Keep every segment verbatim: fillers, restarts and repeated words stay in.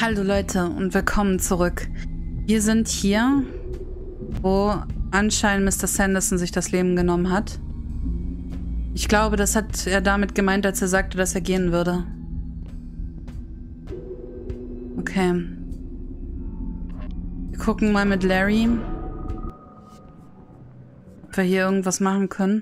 Hallo Leute und willkommen zurück. Wir sind hier, wo anscheinend Mister Sanderson sich das Leben genommen hat. Ich glaube, das hat er damit gemeint, als er sagte, dass er gehen würde. Okay. Wir gucken mal mit Larry, ob wir hier irgendwas machen können.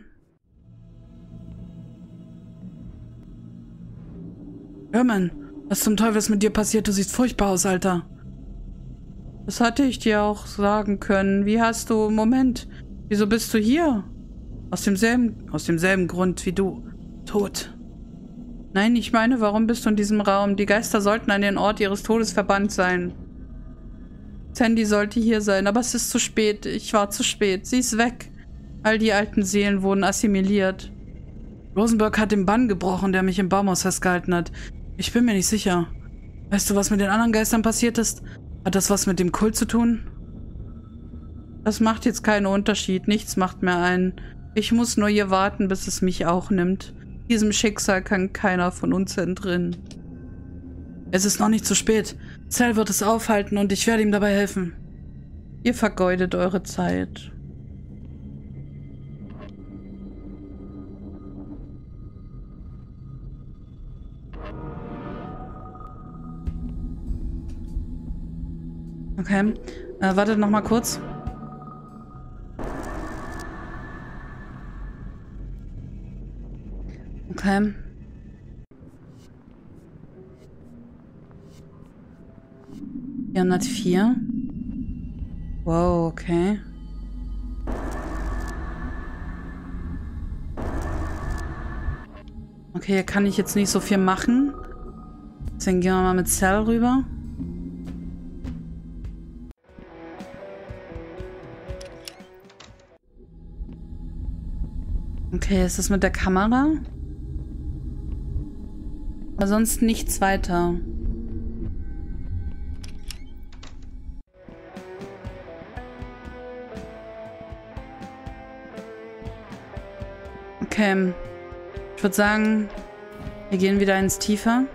Herman, was zum Teufel ist mit dir passiert? Du siehst furchtbar aus, Alter. Das hatte ich dir auch sagen können. Wie hast du... Moment. Wieso bist du hier? Aus demselben... Aus demselben Grund wie du. Tot. Nein, ich meine, warum bist du in diesem Raum? Die Geister sollten an den Ort ihres Todes verbannt sein. Sandy sollte hier sein, aber es ist zu spät. Ich war zu spät. Sie ist weg. All die alten Seelen wurden assimiliert. Rosenberg hat den Bann gebrochen, der mich im Baumhaus festgehalten hat. Ich bin mir nicht sicher. Weißt du, was mit den anderen Geistern passiert ist? Hat das was mit dem Kult zu tun? Das macht jetzt keinen Unterschied. Nichts macht mehr ein. Ich muss nur hier warten, bis es mich auch nimmt. Diesem Schicksal kann keiner von uns entrinnen. Es ist noch nicht zu spät. Cell wird es aufhalten und ich werde ihm dabei helfen. Ihr vergeudet eure Zeit. Okay, äh, wartet noch mal kurz. Okay. vierhundertvier. Wow, okay. Okay, hier kann ich jetzt nicht so viel machen. Deswegen gehen wir mal mit Cell rüber. Okay, ist das mit der Kamera? Aber sonst nichts weiter. Okay. Ich würde sagen, wir gehen wieder ins Tiefer.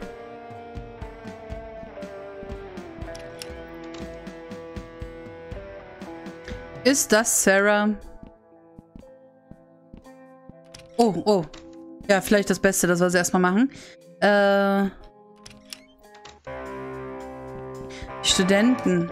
Ist das Sarah? Oh, oh. Ja, vielleicht das Beste, dass wir es erstmal machen. Äh. Studenten.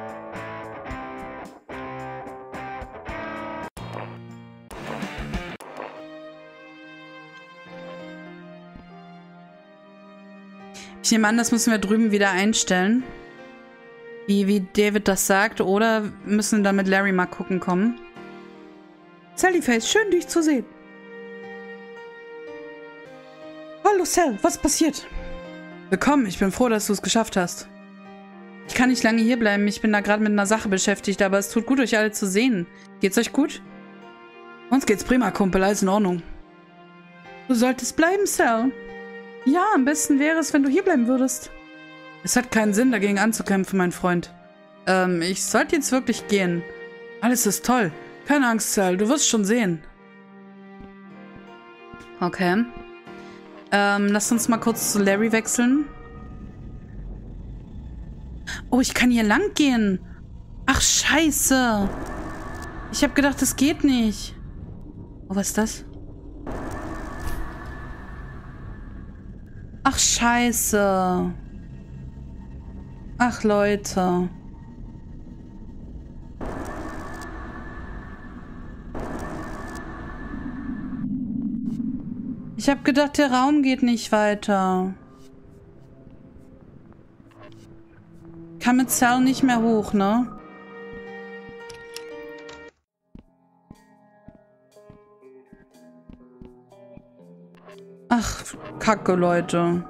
Ich nehme an, das müssen wir drüben wieder einstellen. Wie, wie David das sagt. Oder müssen dann mit Larry mal gucken kommen. Sallyface, schön dich zu sehen. Hallo Cell, was passiert? Willkommen, ich bin froh, dass du es geschafft hast. Ich kann nicht lange hier bleiben, ich bin da gerade mit einer Sache beschäftigt, aber es tut gut, euch alle zu sehen. Geht's euch gut? Uns geht's prima, Kumpel, alles in Ordnung. Du solltest bleiben, Cell. Ja, am besten wäre es, wenn du hier bleiben würdest. Es hat keinen Sinn, dagegen anzukämpfen, mein Freund. Ähm, ich sollte jetzt wirklich gehen. Alles ist toll. Keine Angst, Cell, du wirst schon sehen. Okay. Ähm, lasst uns mal kurz zu Larry wechseln. Oh, ich kann hier lang gehen. Ach, scheiße. Ich habe gedacht, das geht nicht. Oh, was ist das? Ach, scheiße. Ach, Leute. Ich habe gedacht, der Raum geht nicht weiter. Ich kann mit Cell nicht mehr hoch, ne? Ach, Kacke, Leute.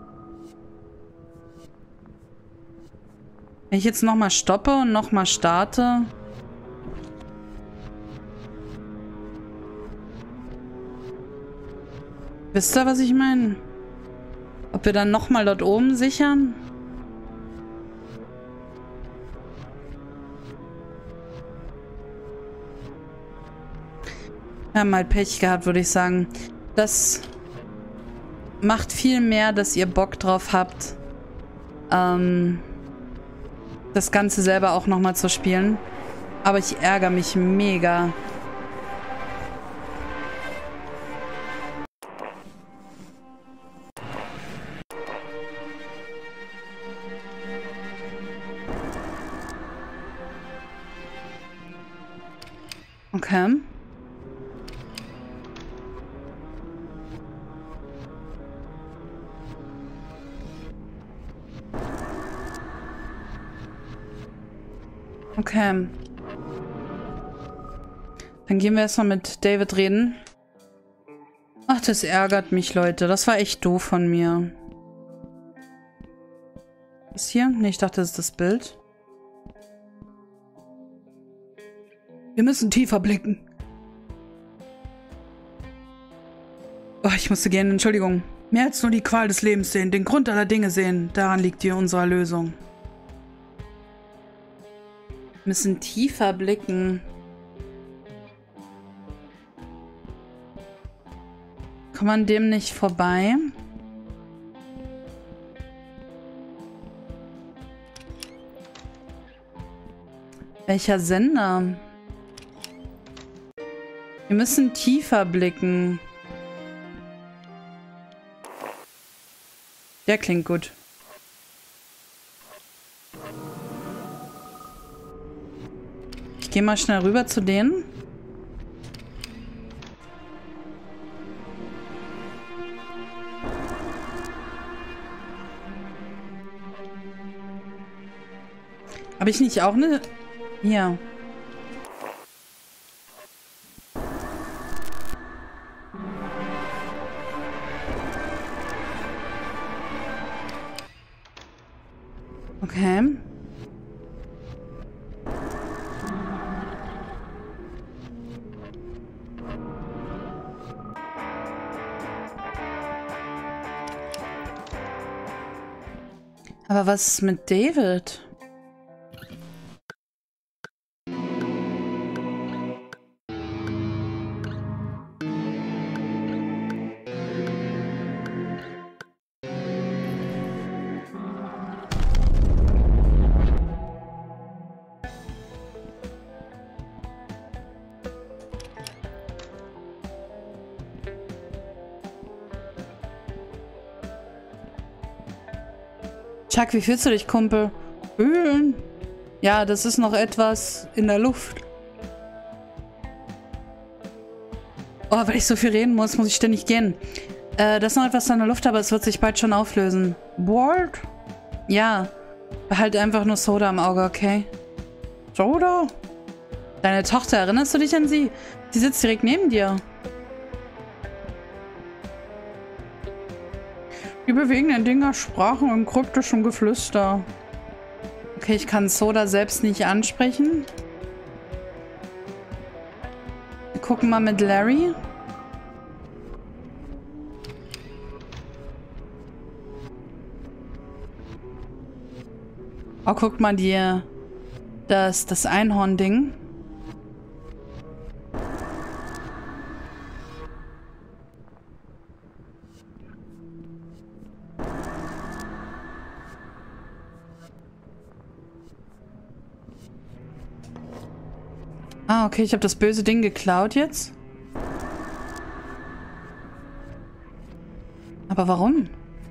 Wenn ich jetzt nochmal stoppe und nochmal starte... Wisst ihr, was ich meine? Ob wir dann nochmal dort oben sichern? Wir haben halt Pech gehabt, würde ich sagen. Das macht viel mehr, dass ihr Bock drauf habt, ähm, das Ganze selber auch nochmal zu spielen. Aber ich ärgere mich mega. Okay. Okay. Dann gehen wir erstmal mit David reden. Ach, das ärgert mich, Leute. Das war echt doof von mir. Was hier? Nee, ich dachte, das ist das Bild. Wir müssen tiefer blicken. Oh, ich musste gehen, Entschuldigung. Mehr als nur die Qual des Lebens sehen, den Grund aller Dinge sehen. Daran liegt hier unsere Lösung. Wir müssen tiefer blicken. Kommt man dem nicht vorbei? Welcher Sender? Wir müssen tiefer blicken. Der klingt gut. Ich gehe mal schnell rüber zu denen. Habe ich nicht auch eine... Hier. Okay. Aber was ist mit David? Chuck, wie fühlst du dich, Kumpel? Fühlen? Ja, das ist noch etwas in der Luft. Oh, weil ich so viel reden muss, muss ich ständig gehen. Äh, das ist noch etwas in der Luft, aber es wird sich bald schon auflösen. Walt? Ja. Behalt einfach nur Soda im Auge, okay? Soda? Deine Tochter, erinnerst du dich an sie? Sie sitzt direkt neben dir. Die bewegenden Dinger sprachen im kryptischen Geflüster. Okay, ich kann Soda selbst nicht ansprechen. Wir gucken mal mit Larry. Oh, guck mal dir das, das Einhorn-Ding. Ah, okay, ich habe das böse Ding geklaut jetzt. Aber warum?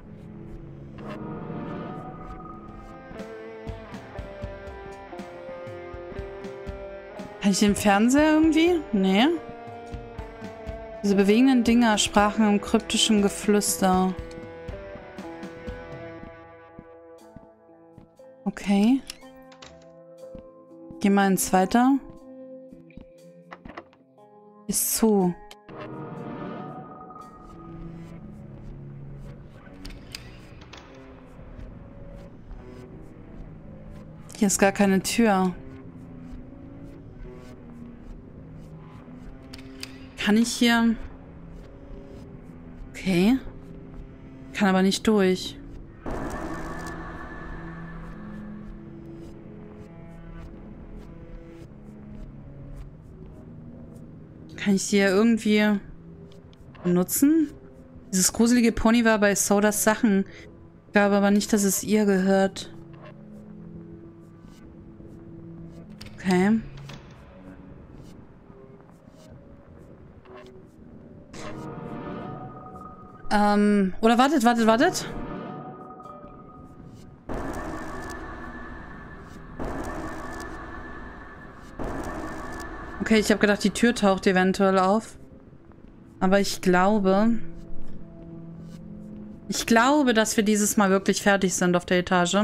Kann ich den Fernseher irgendwie? Nee. Diese bewegenden Dinger sprachen im kryptischen Geflüster. Okay. Geh mal ins Weiter. Ist zu. Hier ist gar keine Tür. Kann ich hier... Okay. Kann aber nicht durch. Kann ich die ja irgendwie benutzen? Dieses gruselige Pony war bei Sodas Sachen. Ich glaube aber nicht, dass es ihr gehört. Okay. Ähm, oder wartet, wartet, wartet. Okay, ich habe gedacht, die Tür taucht eventuell auf. Aber ich glaube... Ich glaube, dass wir dieses Mal wirklich fertig sind auf der Etage.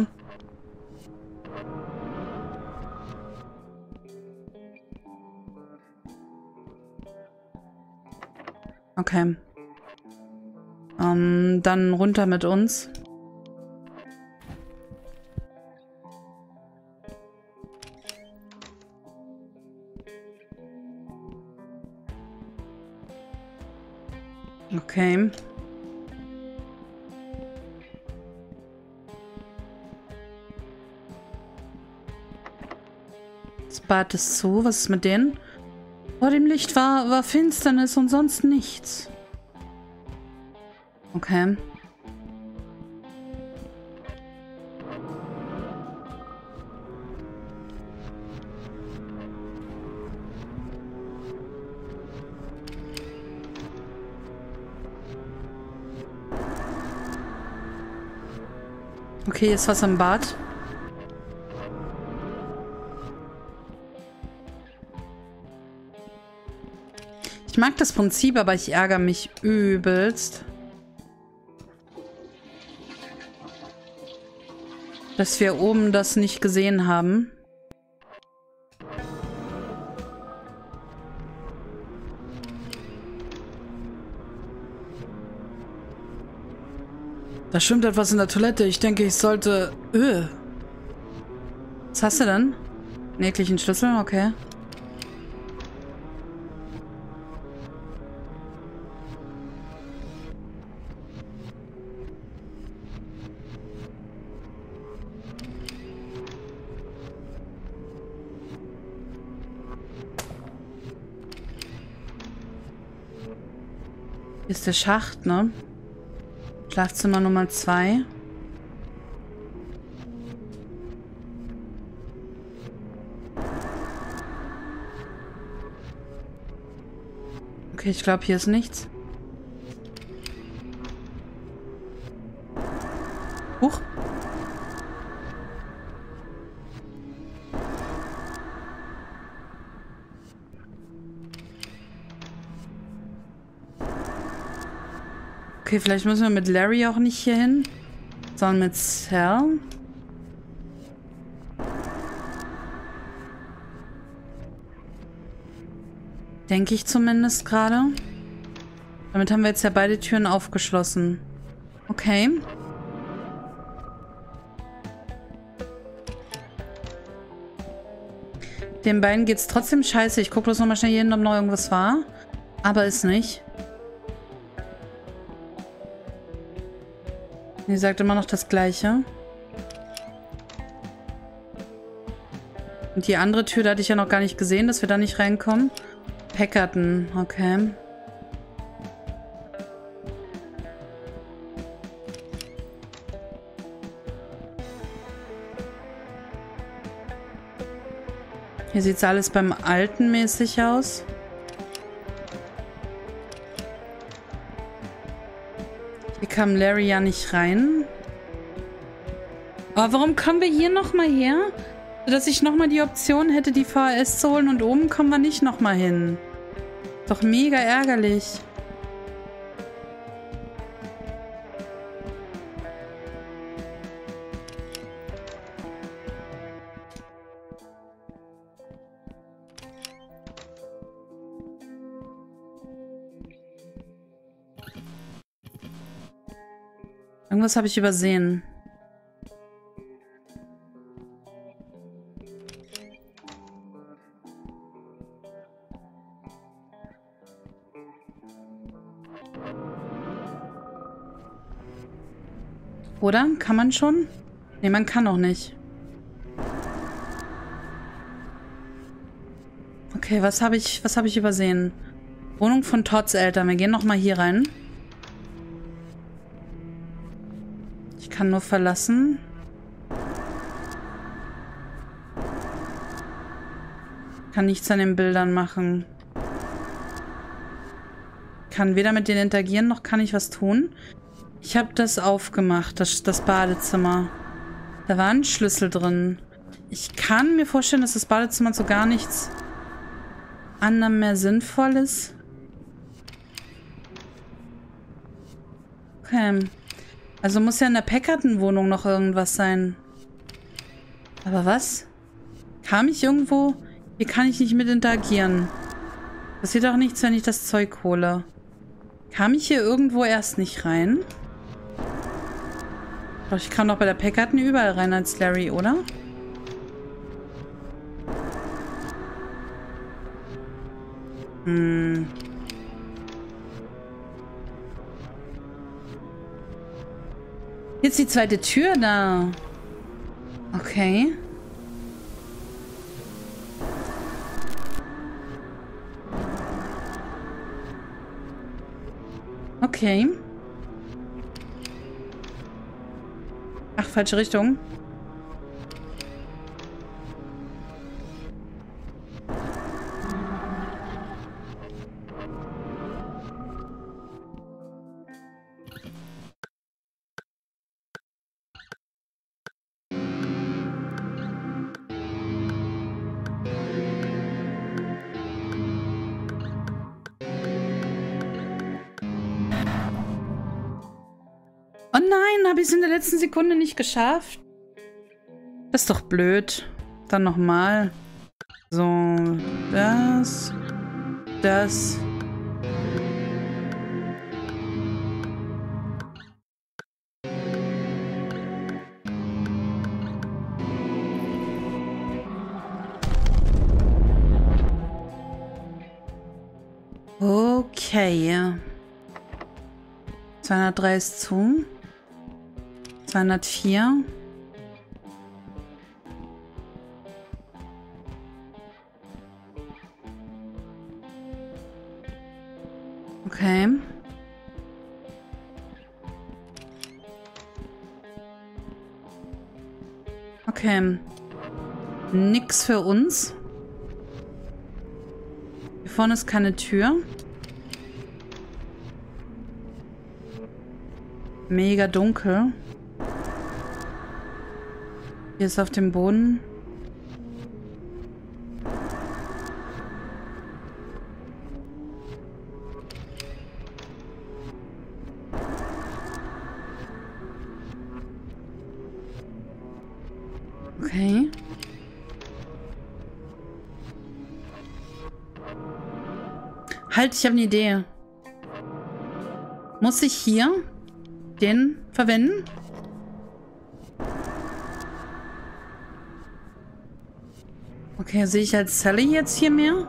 Okay. Ähm, dann runter mit uns. Okay. Das Bad ist zu. Was ist mit denen? Vor dem Licht war, war Finsternis und sonst nichts. Okay. Okay, ist was im Bad. Ich mag das Prinzip, aber ich ärgere mich übelst, dass wir oben das nicht gesehen haben. Da schwimmt etwas in der Toilette. Ich denke, ich sollte... Öh. Was hast du denn? Einen ekligen Schlüssel? Okay. Hier ist der Schacht, ne? Schlafzimmer Nummer zwei. Okay, ich glaube, hier ist nichts. Huch. Okay, vielleicht müssen wir mit Larry auch nicht hier hin, sondern mit Sal. Denke ich zumindest gerade. Damit haben wir jetzt ja beide Türen aufgeschlossen. Okay. Den beiden geht's trotzdem scheiße. Ich gucke bloß nochmal schnell hier hin, ob noch irgendwas war. Aber ist nicht. Die sagt immer noch das Gleiche. Und die andere Tür, da hatte ich ja noch gar nicht gesehen, dass wir da nicht reinkommen. Packerton, okay. Hier sieht es alles beim Alten mäßig aus. Hier kam Larry ja nicht rein. Aber warum kommen wir hier nochmal her? Dass ich nochmal die Option hätte, die V H S zu holen und oben kommen wir nicht nochmal hin. Doch mega ärgerlich. Irgendwas habe ich übersehen. Oder? Kann man schon? Ne, man kann auch nicht. Okay, was habe ich, was habe ich übersehen? Wohnung von Todds Eltern. Wir gehen nochmal hier rein. Ich kann nur verlassen. Kann nichts an den Bildern machen. Kann weder mit denen interagieren, noch kann ich was tun. Ich habe das aufgemacht, das, das Badezimmer. Da war ein Schlüssel drin. Ich kann mir vorstellen, dass das Badezimmer zu gar nichts anderem mehr sinnvoll ist. Okay. Also muss ja in der Packerton-Wohnung noch irgendwas sein. Aber was? Kam ich irgendwo? Hier kann ich nicht mit interagieren. Passiert auch nichts, wenn ich das Zeug hole. Kam ich hier irgendwo erst nicht rein? Doch, ich kam doch bei der Packerton überall rein als Larry, oder? Hm. Jetzt die zweite Tür da. Okay. Okay. Ach, falsche Richtung. Oh nein, habe ich es in der letzten Sekunde nicht geschafft? Das ist doch blöd. Dann nochmal. So, das, das. Okay. zweihundertdrei ist zu. zweihundertvier. Okay. Okay. Nix für uns. Hier vorne ist keine Tür. Mega dunkel. Hier ist auf dem Boden. Okay. Halt, ich habe eine Idee. Muss ich hier den verwenden? Okay, sehe ich als Sally jetzt hier mehr?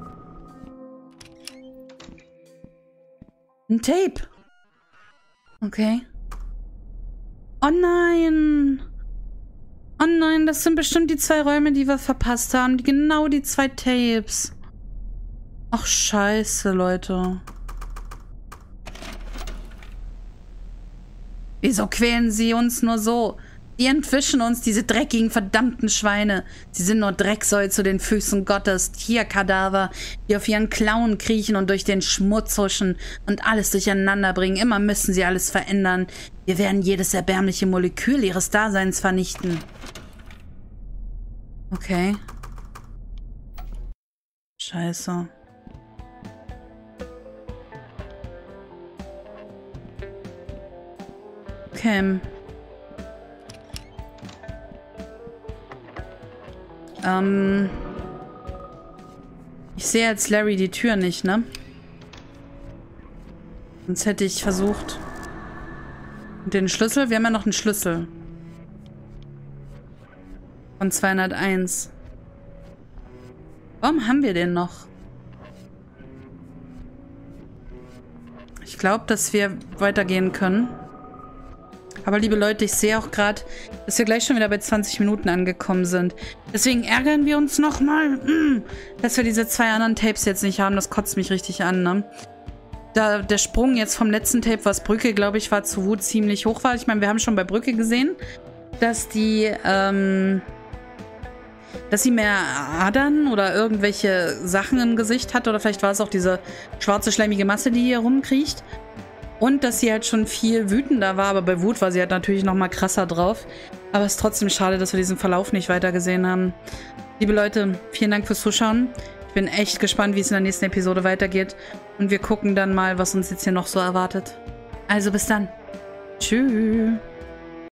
Ein Tape. Okay. Oh nein. Oh nein, das sind bestimmt die zwei Räume, die wir verpasst haben. Die, genau die zwei Tapes. Ach, scheiße, Leute. Wieso quälen sie uns nur so? Die entwischen uns, diese dreckigen, verdammten Schweine. Sie sind nur Drecksäue zu den Füßen Gottes, Tierkadaver, die auf ihren Klauen kriechen und durch den Schmutz huschen und alles durcheinander bringen. Immer müssen sie alles verändern. Wir werden jedes erbärmliche Molekül ihres Daseins vernichten. Okay. Scheiße. Okay. Ähm. Ich sehe als Larry die Tür nicht, ne? Sonst hätte ich versucht. Und den Schlüssel? Wir haben ja noch einen Schlüssel. Von zweihunderteins. Warum haben wir den noch? Ich glaube, dass wir weitergehen können. Aber liebe Leute, ich sehe auch gerade, dass wir gleich schon wieder bei zwanzig Minuten angekommen sind. Deswegen ärgern wir uns nochmal, dass wir diese zwei anderen Tapes jetzt nicht haben. Das kotzt mich richtig an, ne? Da der Sprung jetzt vom letzten Tape, was Brücke, glaube ich, war zu Wut ziemlich hoch war. Ich meine, wir haben schon bei Brücke gesehen, dass die, ähm, dass sie mehr Adern oder irgendwelche Sachen im Gesicht hat. Oder vielleicht war es auch diese schwarze, schleimige Masse, die hier rumkriecht. Und dass sie halt schon viel wütender war. Aber bei Wut war sie halt natürlich noch mal krasser drauf. Aber es ist trotzdem schade, dass wir diesen Verlauf nicht weitergesehen haben. Liebe Leute, vielen Dank fürs Zuschauen. Ich bin echt gespannt, wie es in der nächsten Episode weitergeht. Und wir gucken dann mal, was uns jetzt hier noch so erwartet. Also bis dann. Tschüss.